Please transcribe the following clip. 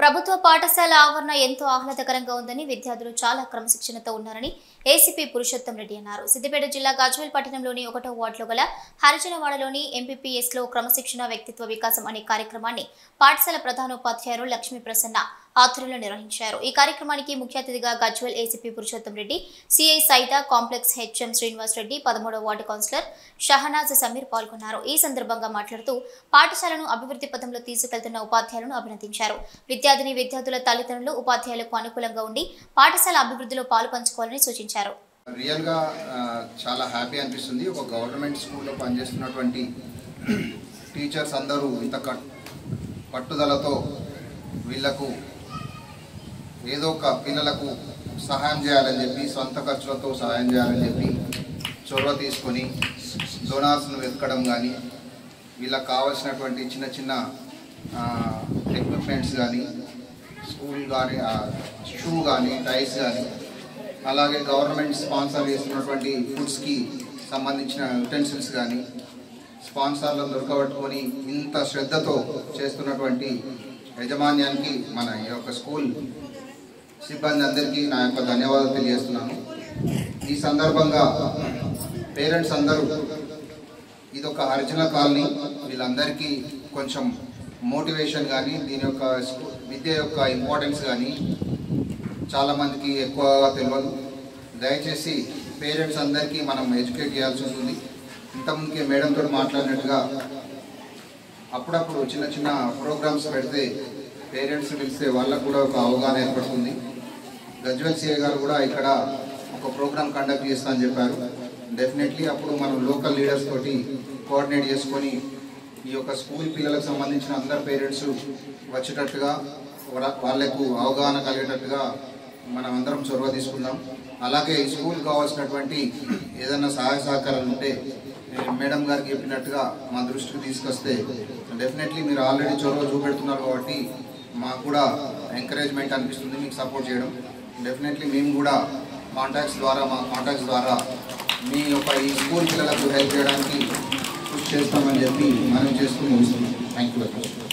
ప్రభుత్వ పాఠశాల ఆవరణ ఎంతో ఆహ్లాదకరంగా ఉందని విద్యార్థులు చాలా క్రమశిక్షణతో ఉన్నారని ఏసీపీ పురుషోత్తం రెడ్డి అన్నారు. సిద్దిపేట జిల్లా గజ్వేల్ పట్టణంలోని 1వ వార్డులో గల హరిజనవాడలోని ఎంపీపీఎస్లో క్రమశిక్షణ వ్యక్తిత్వ వికాసం అనే కార్యక్రమాన్ని పాఠశాల ప్రధానోపాధ్యాయులు లక్ష్మీ ప్రసన్న ఆధ్వర్యంలో నిర్వహించారు. ఈ కార్యక్రమానికి ముఖ్య అతిథిగా Gajwel ACP Purushottam Reddy, CI Saida, complex HM Srinivas Reddy, 13వ వార్డు కౌన్సిలర్ షహనాజ్ సమీర్ పాల్గొన్నారు. ఈ సందర్భంగా మాట్లాడుతూ పాఠశాలను అభివృద్ధి పథంలో తీసుకెళ్తున్న ఉపాధ్యాయులను అభినందించారు. విద్యార్థుల తల్లిదండ్రులు ఉపాధ్యాయులకు అనుకూలంగా ఉండి పాఠశాల అభివృద్ధిలో పాలుపంచుకోవాలని సూచించారు. రియల్ గా చాలా హ్యాపీ అనిపిస్తుంది. ఒక గవర్నమెంట్ స్కూల్లో పనిచేస్తున్నటువంటి టీచర్స్ అందరూ ఇంత పట్టుదలతో వీళ్లకు ఏదో ఒక పిల్లలకు సహాయం చేయాలని చెప్పి, సొంత ఖర్చులతో సహాయం చేయాలని చెప్పి చొరవ తీసుకొని డోనార్స్ను వెతకడం కానీ, వీళ్ళకి కావాల్సినటువంటి చిన్న చిన్న ఎక్విప్మెంట్స్ కానీ, స్కూల్ కానీ, షూ కానీ, టైస్ కానీ, అలాగే గవర్నమెంట్ స్పాన్సర్ చేస్తున్నటువంటి ఫుడ్స్కి సంబంధించిన యుటెన్సిల్స్ కానీ స్పాన్సర్లను దొరకబట్టుకొని ఇంత శ్రద్ధతో చేస్తున్నటువంటి యాజమాన్యానికి, మన ఈ యొక్క స్కూల్ సిబ్బంది అందరికీ నా యొక్క ధన్యవాదాలు తెలియజేస్తున్నాను. ఈ సందర్భంగా పేరెంట్స్ అందరూ ఇదొక హరిజన కాలనీ, వీళ్ళందరికీ కొంచెం మోటివేషన్ కానీ, దీని యొక్క విద్య యొక్క ఇంపార్టెన్స్ కానీ చాలామందికి ఎక్కువగా తెలియదు. దయచేసి పేరెంట్స్ అందరికీ మనం ఎడ్యుకేట్ చేయాల్సి ఉంటుంది. ఇంతకుముందుకే మేడంతో మాట్లాడినట్టుగా అప్పుడప్పుడు చిన్న చిన్న ప్రోగ్రామ్స్ పెడితే పేరెంట్స్ పిలిస్తే వాళ్ళకు కూడా ఒక అవగాహన ఏర్పడుతుంది. గజ్వేల్ సిఐ గారు కూడా ఇక్కడ ఒక ప్రోగ్రామ్ కండక్ట్ చేస్తా అని చెప్పారు. డెఫినెట్లీ అప్పుడు మనం లోకల్ లీడర్స్ తోటి కోఆర్డినేట్ చేసుకొని ఈ యొక్క స్కూల్ పిల్లలకు సంబంధించిన అందరు పేరెంట్స్ వచ్చేటట్టుగా, వాళ్లకు అవగాహన కలిగేటట్టుగా మనం అందరం చొరవ తీసుకుందాం. అలాగే ఈ స్కూల్ కావాల్సినటువంటి ఏదైనా సహాయ సహకారాలు ఉంటే మేడం గారికి చెప్పినట్టుగా మా దృష్టికి తీసుకొస్తే డెఫినెట్లీ మీరు ఆల్రెడీ చొరవ చూపెడుతున్నారు కాబట్టి మాకు కూడా ఎంకరేజ్మెంట్ అనిపిస్తుంది మీకు సపోర్ట్ చేయడం. డెఫినెట్లీ మేము కూడా మా కాంటాక్ట్స్ ద్వారా మీ యొక్క ఈ స్కూల్ పిల్లలకు హెల్ప్ చేయడానికి కృషి చేస్తామని చెప్పి మనం చేస్తూ ముగిస్తున్నాం. Thank you very much.